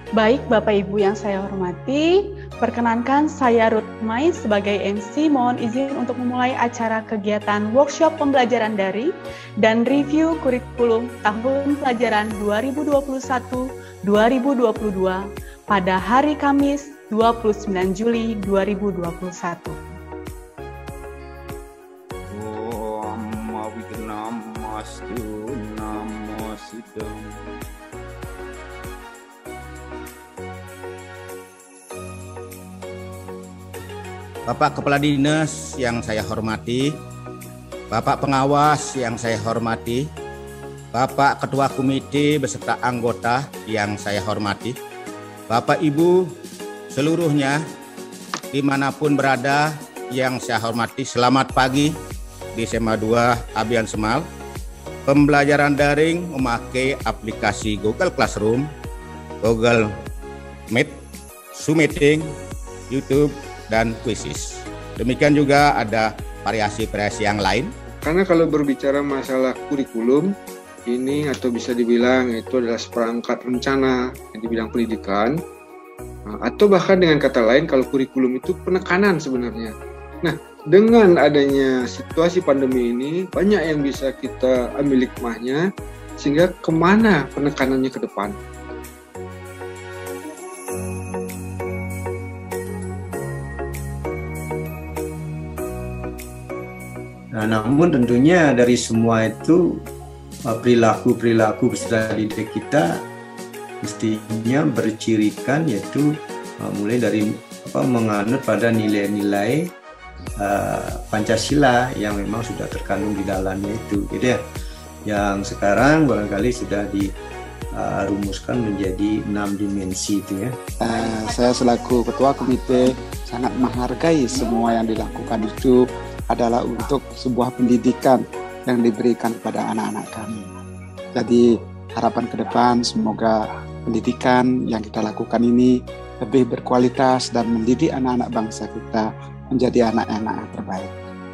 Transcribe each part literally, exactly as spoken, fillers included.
Baik Bapak Ibu yang saya hormati, perkenankan saya Ruth Mai sebagai M C mohon izin untuk memulai acara kegiatan workshop pembelajaran daring dan review kurikulum tahun pelajaran dua ribu dua puluh satu dua ribu dua puluh dua pada hari Kamis dua puluh sembilan Juli dua ribu dua puluh satu. Om Namastu Namasidam. Bapak Kepala Dinas yang saya hormati, Bapak Pengawas yang saya hormati, Bapak Ketua Komite beserta anggota yang saya hormati, Bapak Ibu seluruhnya dimanapun berada yang saya hormati, selamat pagi di S M A dua Abian Semal. Pembelajaran daring memakai aplikasi Google Classroom, Google Meet, Zoom Meeting, YouTube, dan Quizzes. Demikian juga ada variasi-variasi yang lain. Karena kalau berbicara masalah kurikulum, ini atau bisa dibilang itu adalah seperangkat rencana di bidang pendidikan, atau bahkan dengan kata lain kalau kurikulum itu penekanan sebenarnya. Nah, dengan adanya situasi pandemi ini, banyak yang bisa kita ambil hikmahnya, sehingga kemana penekanannya ke depan. Nah, namun tentunya dari semua itu perilaku-perilaku peserta didik kita mestinya bercirikan, yaitu uh, mulai dari apa, menganut pada nilai-nilai uh, Pancasila yang memang sudah terkandung di dalamnya itu, gitu ya. Yang sekarang barangkali sudah dirumuskan uh, menjadi enam dimensi itu ya. Uh, saya selaku Ketua Komite sangat menghargai semua yang dilakukan itu adalah untuk sebuah pendidikan yang diberikan kepada anak-anak kami. Jadi harapan ke depan semoga pendidikan yang kita lakukan ini lebih berkualitas dan mendidik anak-anak bangsa kita menjadi anak-anak yang terbaik.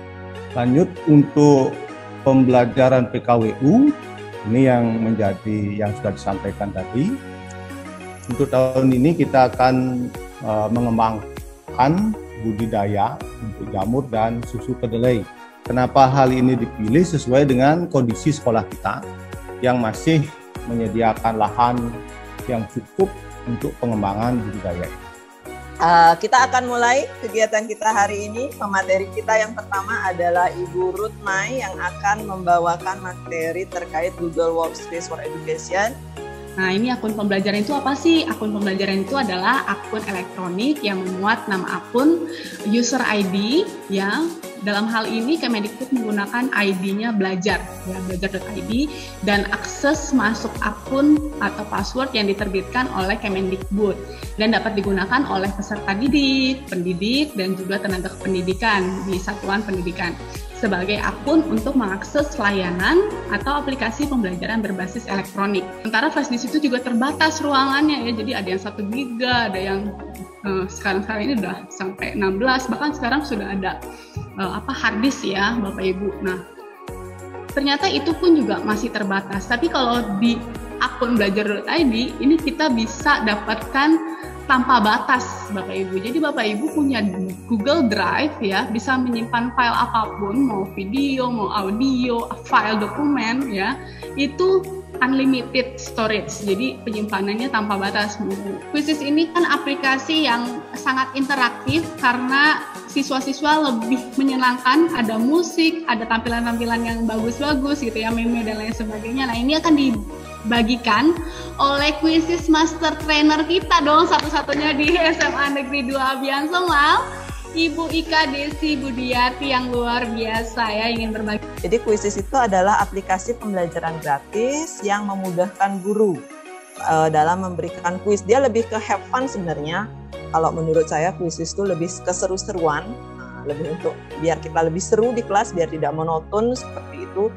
Lanjut untuk pembelajaran P K W U, ini yang menjadi yang sudah disampaikan tadi. Untuk tahun ini kita akan uh, mengembangkan budidaya untuk jamur dan susu kedelai. Kenapa hal ini dipilih? Sesuai dengan kondisi sekolah kita yang masih menyediakan lahan yang cukup untuk pengembangan budidaya. Uh, kita akan mulai kegiatan kita hari ini. Pemateri kita yang pertama adalah Ibu Ruth Mai yang akan membawakan materi terkait Google Workspace for Education. Nah, ini akun pembelajaran itu apa sih? Akun pembelajaran itu adalah akun elektronik yang memuat nama akun, user I D, ya. Dalam hal ini Kemendikbud menggunakan I D-nya belajar, ya, belajar dot I D, dan akses masuk akun atau password yang diterbitkan oleh Kemendikbud dan dapat digunakan oleh peserta didik, pendidik, dan juga tenaga kependidikan di satuan pendidikan sebagai akun untuk mengakses layanan atau aplikasi pembelajaran berbasis elektronik. Sementara flash disk itu juga terbatas ruangannya, ya, jadi ada yang satu giga, ada yang uh, sekarang-sekarang ini udah sampai enam belas, bahkan sekarang sudah ada uh, apa hard disk ya Bapak Ibu. Nah, ternyata itu pun juga masih terbatas. Tapi kalau di akun belajar dot I D ini kita bisa dapatkan tanpa batas Bapak Ibu. Jadi Bapak Ibu punya Google Drive ya, bisa menyimpan file apapun, mau video, mau audio, file dokumen ya, itu unlimited storage. Jadi penyimpanannya tanpa batas. Quizzes ini kan aplikasi yang sangat interaktif karena siswa-siswa lebih menyenangkan, ada musik, ada tampilan-tampilan yang bagus-bagus gitu ya, meme dan lain sebagainya. Nah, ini akan dibagikan oleh Quizzes Master Trainer kita dong, satu-satunya di S M A Negeri dua Abian Semal, Ibu Ika Desi Budiati yang luar biasa ya, ingin berbagi. Jadi Quizzes itu adalah aplikasi pembelajaran gratis yang memudahkan guru uh, dalam memberikan kuis. Dia lebih ke have fun sebenarnya. Kalau menurut saya Quizzes itu lebih keseru-seruan, nah, lebih untuk biar kita lebih seru di kelas, biar tidak monoton seperti itu.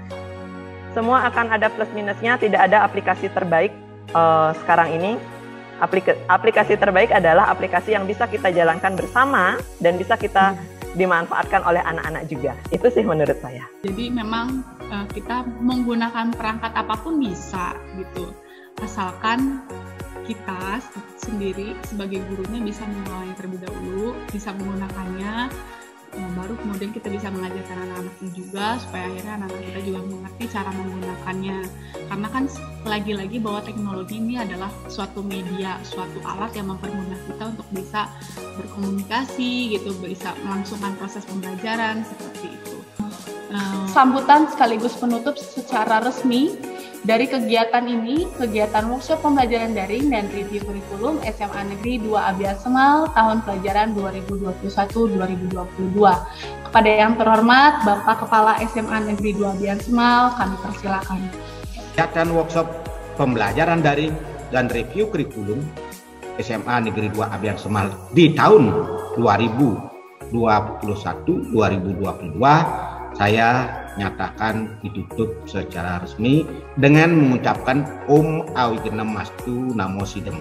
Semua akan ada plus minusnya, tidak ada aplikasi terbaik uh, sekarang ini. Aplika- aplikasi terbaik adalah aplikasi yang bisa kita jalankan bersama dan bisa kita dimanfaatkan oleh anak-anak juga. Itu sih menurut saya. Jadi memang uh, kita menggunakan perangkat apapun bisa gitu, asalkan kita sendiri sebagai gurunya bisa mengawalnya terlebih dahulu, bisa menggunakannya, baru kemudian kita bisa mengajarkan anak-anaknya juga supaya akhirnya anak-anak kita juga mengerti cara menggunakannya. Karena kan lagi-lagi bahwa teknologi ini adalah suatu media, suatu alat yang mempermudah kita untuk bisa berkomunikasi gitu, bisa melangsungkan proses pembelajaran seperti itu. Sambutan sekaligus penutup secara resmi dari kegiatan ini, kegiatan workshop pembelajaran daring dan review kurikulum S M A Negeri dua Abian Semal tahun pelajaran dua ribu dua puluh satu dua ribu dua puluh dua. Kepada yang terhormat Bapak Kepala S M A Negeri dua Abian Semal, kami persilakan. Kegiatan workshop pembelajaran daring dan review kurikulum S M A Negeri dua Abian Semal di tahun dua ribu dua puluh satu dua ribu dua puluh dua saya nyatakan ditutup secara resmi dengan mengucapkan Om Awigenam Mastu Namo Sidem.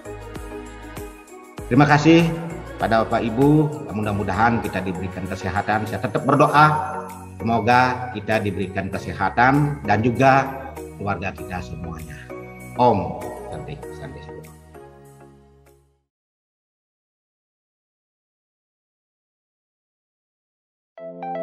Terima kasih pada Bapak Ibu, mudah-mudahan kita diberikan kesehatan. Saya tetap berdoa semoga kita diberikan kesehatan dan juga keluarga kita semuanya. Om Santi Santi. Thank you.